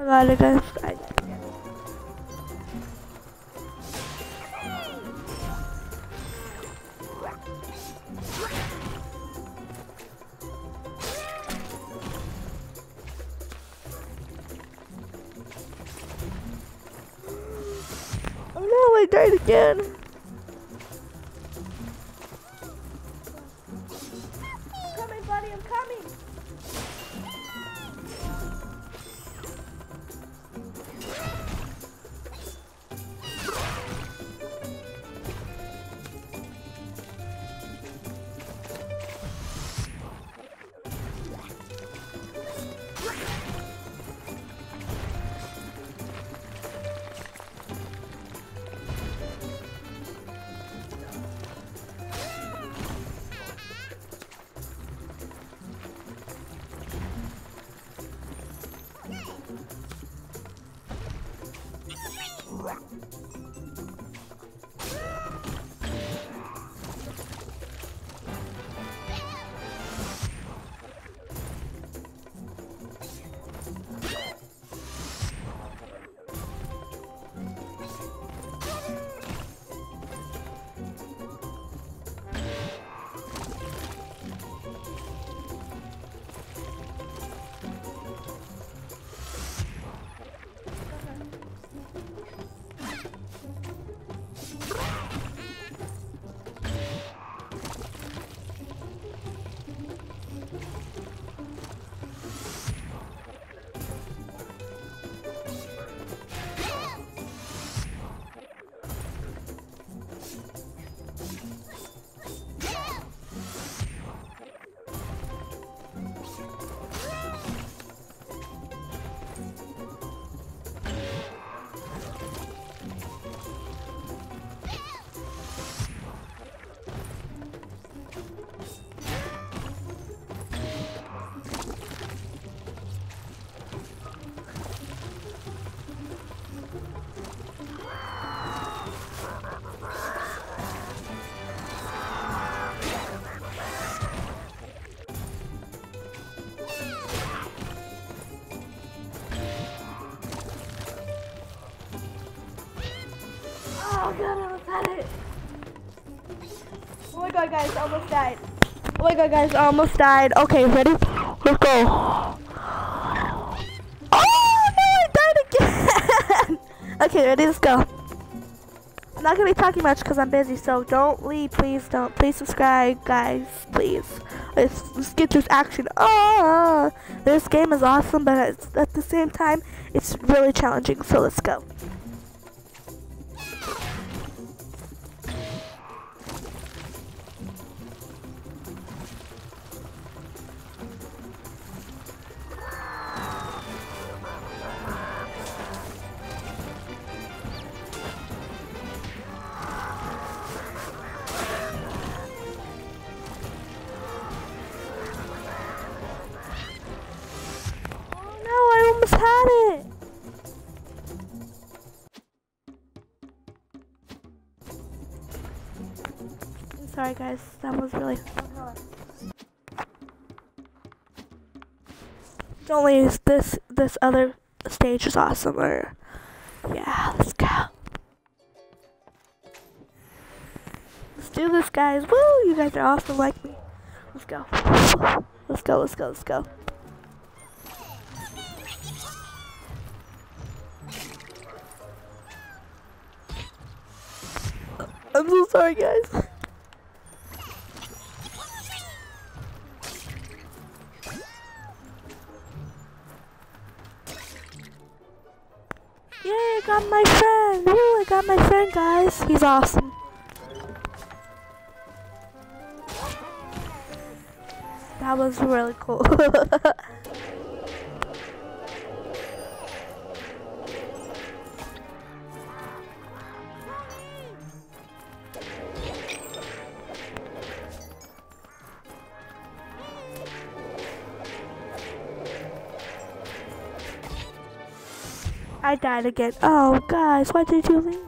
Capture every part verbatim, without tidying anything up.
my god, I guess I Oh no, I died again. I'm coming, buddy, I'm coming. Oh god, I almost had it. Oh my god, guys, I almost died. Oh my god, guys, I almost died. Okay, ready? Let's go. Oh no, I died again. Okay, ready? Let's go. I'm not gonna be talking much because I'm busy, so don't leave, please. Don't. Please subscribe, guys. Please. Let's, let's get this action. Oh, this game is awesome, but it's, at the same time, it's really challenging. So let's go. Had it. I'm sorry guys, that was really don't leave, this this other stage is awesome. Or yeah, let's go. Let's do this, guys. Woo, you guys are awesome like me. Let's go. Let's go, let's go, let's go. I'm so sorry, guys. Yay, I got my friend. Woo, I got my friend, guys. He's awesome. That was really cool. I died again. Oh, guys, why did you leave?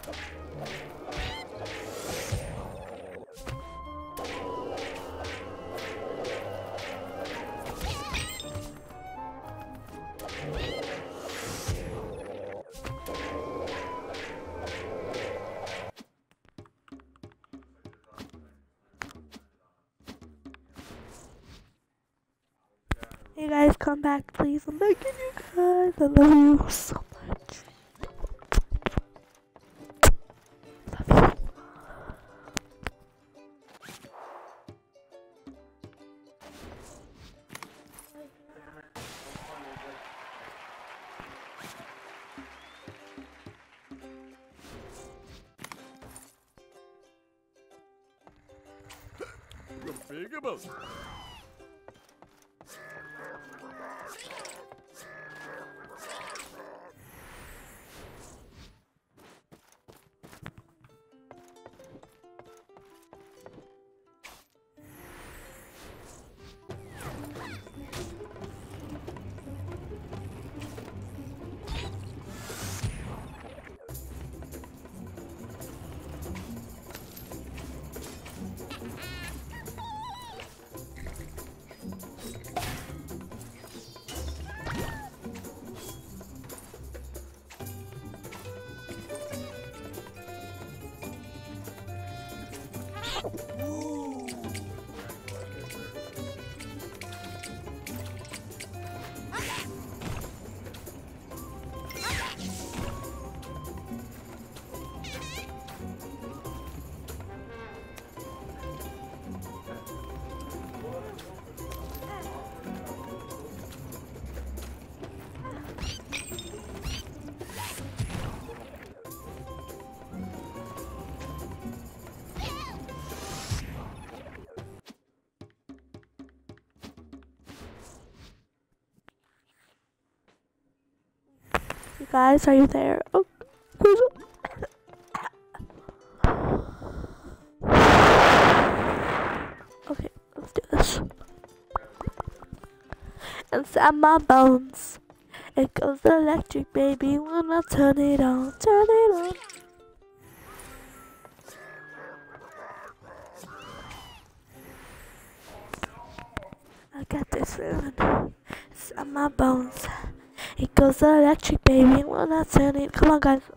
Hey guys, come back please. I'm begging you guys. I love you so much. Love you. The big about. You guys, are you there? Oh, okay, let's do this. Inside my bones, it goes electric, baby. When I turn it on, turn it on. I got this feeling inside my bones. It goes electric, baby. When I turn it, come on, guys.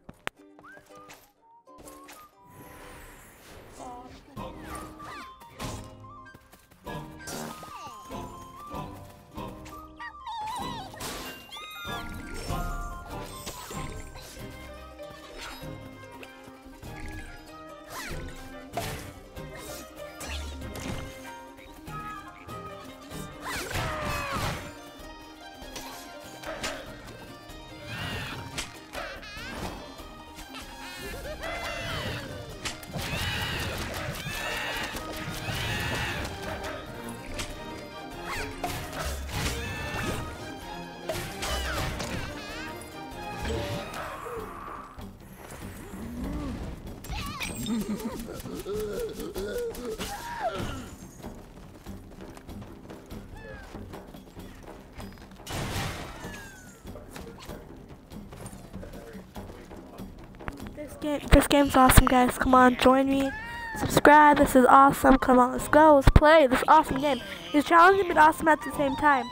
This game, this game's awesome, guys. Come on, join me. Subscribe. This is awesome. Come on, let's go. Let's play this awesome game. It's challenging but awesome at the same time.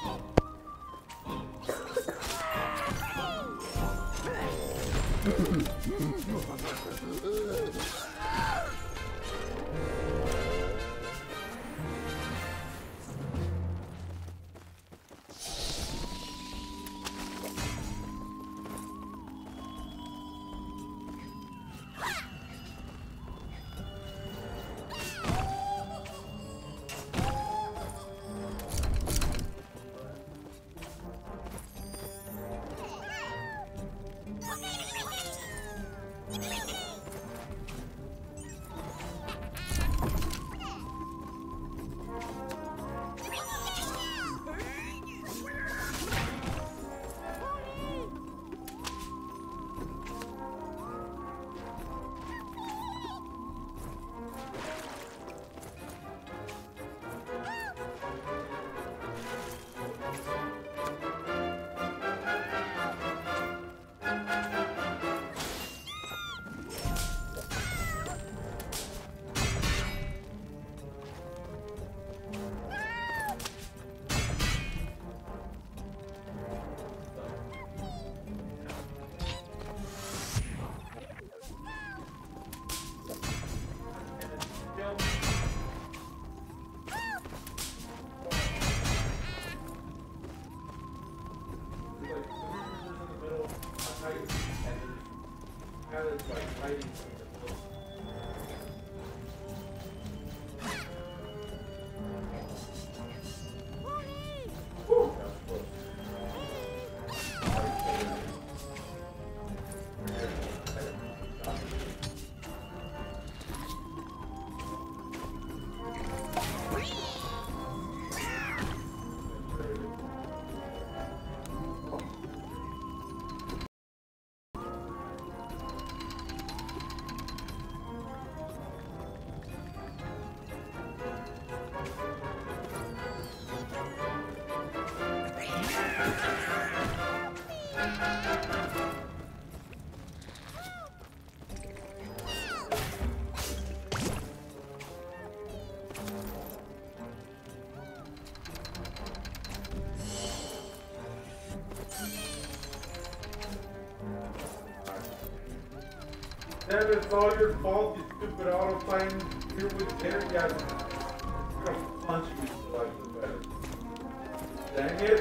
Dad, it's all your fault, you stupid autoplane. Here with Terry, yeah, I'm gonna punch you so I feel better. Dang it.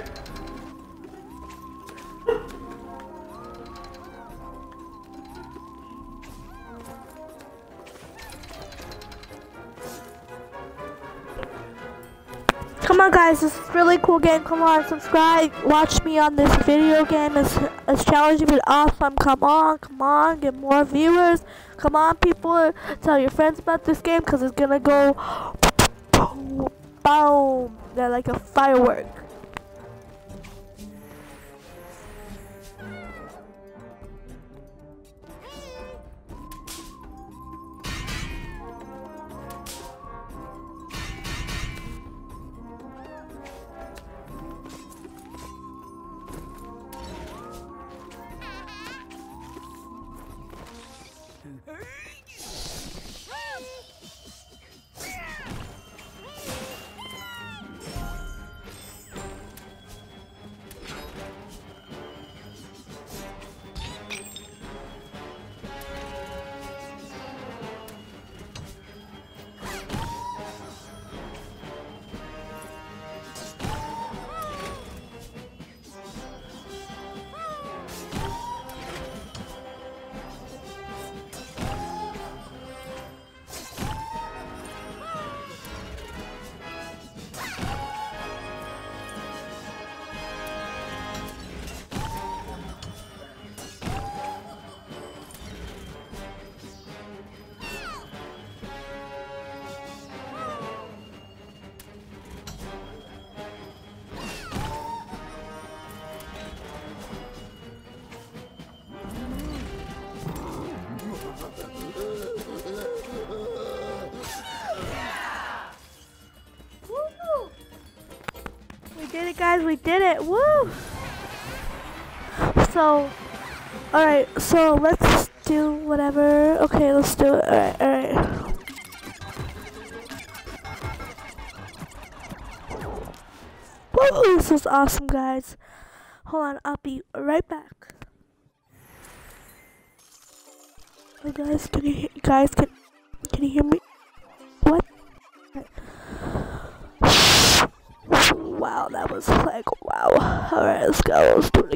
Come on guys, this is a really cool game. Come on, subscribe, watch me on this video game. It's, it's challenging but awesome. Come on, come on, get more viewers. Come on people, tell your friends about this game because it's gonna go boom, boom. They're like a firework. We did it, guys, we did it. Woo! So, alright, so let's do whatever. Okay, let's do it. Alright, alright. Woo! This was awesome, guys. Hold on, I'll be right back. Hey guys, can you hear, guys can can you hear me? What? Wow, that was like wow. Alright, let's go. Let's do it